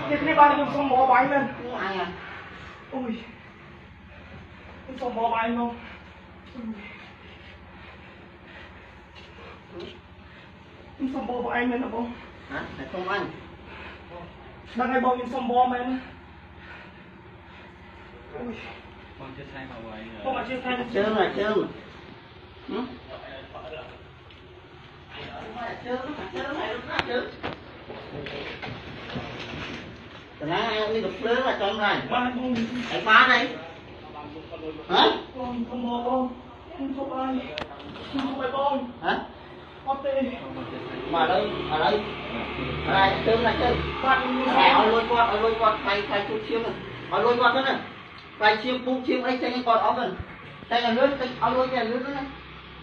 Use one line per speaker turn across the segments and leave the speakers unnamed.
Cái ba em xong bò bay lên.
Ai à?
Ui. Em xong bò bay không? Em xong bò bay lên hả bông?
Hả? Phải không anh?
Đang ngày bông em xong bò men. Ui.
Con chưa thay vào vậy.
Không mà chưa thay.
Trơn rồi, trơn. Ừ? Cái đi đục lớn là cho này. Hãy phá đây. Hả?
Con bò bông. Em không ai. Em không phải bông.
Hả?
Con tê.
Mà ở đây, ở đây. Ở đây, trơn là trơn. Ở lôi quạt, phải chút chiêm này. Ở lôi quạt đó này. Phải chiêm, bụng chiêm ấy, chanh còn ốc này. Chanh là lưới, ở lôi kìa lưới đó này.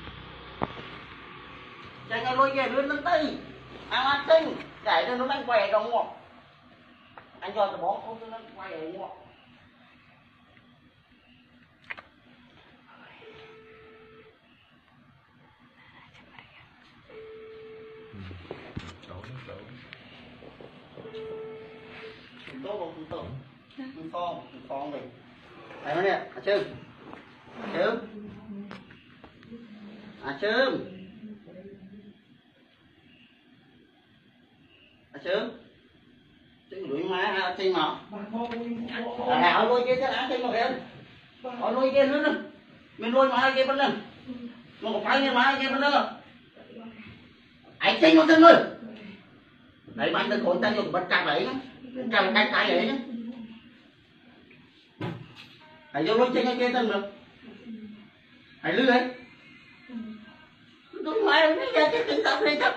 Chanh ở lôi kìa lưới lên tay. Ăn tinh, chạy cho nó đang quẻ đồng ngọt. Anh cho cái bó không cho nó quay ở ngọt. Tốt không? Con này. Thấy không nè, Trương. Trương. Trương đuổi má ha, Trương mà. Ở lôi kia chứ đã Trương một em. Ở lôi kia nữa. Mình lôi má kia bên đây. Mà có phải như má kia bên đây. Anh Trương một Trương ơi. Đấy bạn đừng khổ tay vô bắt cặp đấy. Cầm cái đấy nhá. Hãy vô lôi trên kia tân được. Hãy lư đấy. Tôi ngoài nó ra cái tình tập này chắc.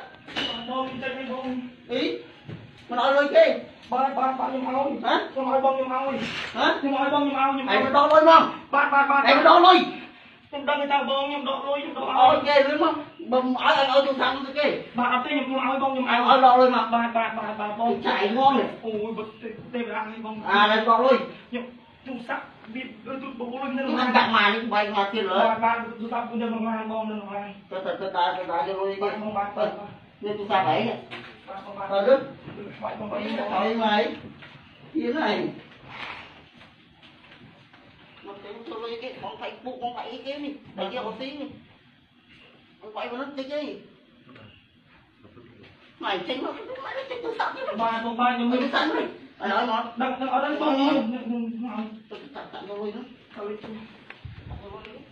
Ý. Mà nói lôi kia.
Ba nhưng mà ơi.
Hả?
Nhưng mà bông nhưng mà ơi.
Hả?
Nhưng mà bông nhưng mà ơi.
Hãy đo lôi mà.
Ba.
Hãy đo lôi.
Em đang người ta bông nhưng đọ lôi nhưng đọ.
Ôi kê lưới mà. Bầm ở trong thang nó kê.
Ba tên nhưng mà ơi bông nhưng mà.
Ở đo lôi mà.
Ba bông.
Chạy ngon này.
Ôi bật tên là ai bông.
À đây đo lôi.
Chung sắc biết tôi bố lên
Chúng ăn cặn mà những bay mà tiền nữa.
Ba chúng ta cũng đừng mang bông đừng mang.
Tôi ta cho lôi đi.
Ba.
Nên chúng ta phải này.
Ba
Đức.
Ba.
Mày. Gì này. Mà tôi lôi cái con phải buộc con phải cái đi. Phải kia một tí đi. Con phải mà nó tí cái. Mày chênh nó chênh tôi sẵn chứ.
Ba nhưng
mình sẵn rồi. Mày nói mà.
Đang ở đây bông.
Tôi sẵn cho lôi nữa.
Thôi